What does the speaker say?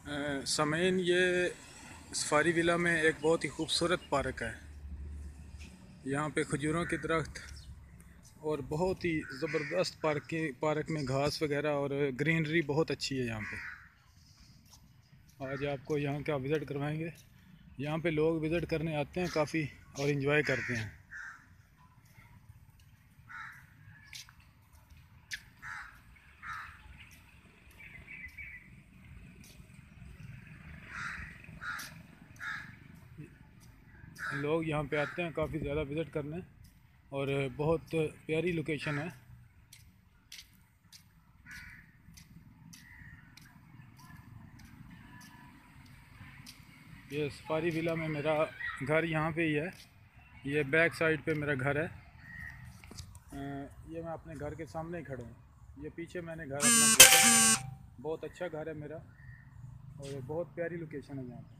समैन ये safari villa में एक बहुत ही खूबसूरत पार्क है। यहाँ पे खजूरों के दरख्त और बहुत ही ज़बरदस्त पार्क में घास वगैरह और ग्रीनरी बहुत अच्छी है यहाँ पे। आज आपको यहाँ का विज़िट करवाएंगे। यहाँ पे लोग विज़िट करने आते हैं काफ़ी और इन्जॉय करते हैं। लोग यहाँ पे आते हैं काफ़ी ज़्यादा विज़िट करने और बहुत प्यारी लोकेशन है। ये सफारी विला में मेरा घर यहाँ पे ही है। ये बैक साइड पे मेरा घर है। ये मैं अपने घर के सामने ही खड़ा हूँ। ये पीछे मैंने घर अपना देखा, बहुत अच्छा घर है मेरा और बहुत प्यारी लोकेशन है यहाँ पे।